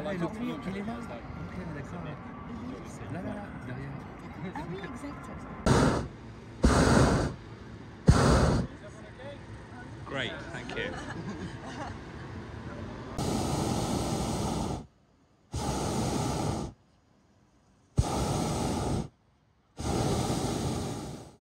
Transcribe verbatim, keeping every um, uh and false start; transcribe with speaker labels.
Speaker 1: là, et le prix, il est là. Ok, d'accord. Là, là, là, derrière.
Speaker 2: Ah oui, exact.
Speaker 3: Great, thank you.